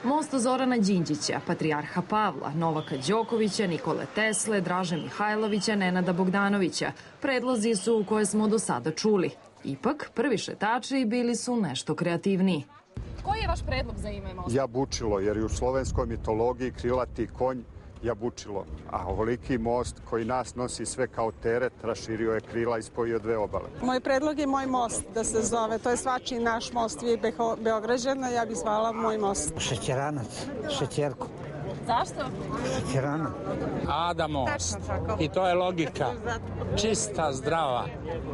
Most Zorana Đinđića, Patrijarha Pavla, Novaka Đokovića, Nikole Tesle, Draže Mihajlovića, Nenada Bogdanovića. Predlozi su koje smo do sada čuli. Ipak, prvi šetači bili su nešto kreativniji. Koji je vaš predlog za ime mosta? Jabučilo, jer je u slovenskoj mitologiji krilati konj Jabučilo. A ovoliki most koji nas nosi sve kao teret, raširio je krila i spojio dve obale. Moj predlog je Moj most da se zove. To je svačiji naš most, vi Beograđana, ja bih zvala Moj most. Šećeranac, šećerku. Zašto? Šećerana. Ada most. I to je logika. Čista, zdrava.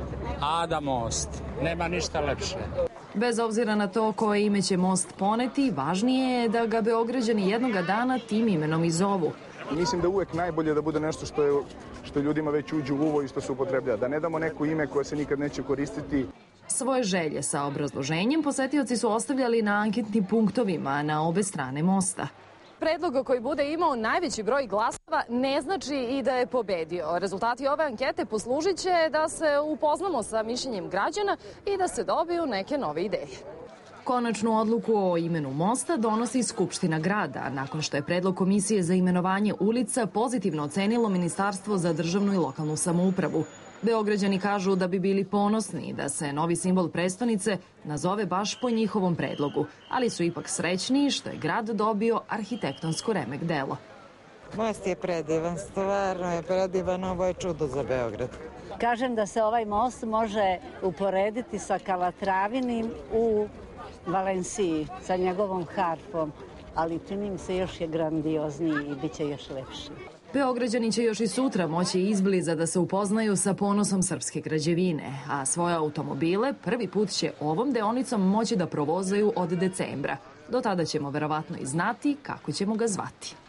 Ada most. Nema ništa lepše. Bez obzira na to koje ime će most poneti, važnije je da ga Beograđani jednoga dana tim imenom i zovu. Mislim da uvek najbolje da bude nešto što ljudima već uđe u uvo i što se upotrebljava. Da ne damo neko ime koje se nikad neće koristiti. Svoje želje sa obrazloženjem posetioci su ostavljali na anketnim punktovima na obe strane mosta. Predlog koji bude imao najveći broj glasova ne znači i da je pobedio. Rezultati ove ankete poslužit će da se upoznamo sa mišljenjem građana i da se dobiju neke nove ideje. Konačnu odluku o imenu mosta donosi Skupština grada, nakon što je predlog Komisije za imenovanje ulica pozitivno ocenilo Ministarstvo za državnu i lokalnu samoupravu. Beograđani kažu da bi bili ponosni da se novi simbol prestonice nazove baš po njihovom predlogu, ali su ipak srećniji što je grad dobio arhitektonsko remek delo. Most je predivan, stvarno je predivan, ovo je čudo za Beograd. Kažem da se ovaj most može uporediti sa Kalatravinim u Valenciji, sa njegovom harfom, ali čini mi se još je grandiozniji i bit će još lepši. Beograđani će još i sutra moći izbliza da se upoznaju sa ponosom srpske građevine, a svoje automobile prvi put će ovom deonicom moći da provozaju od decembra. Do tada ćemo verovatno i znati kako ćemo ga zvati.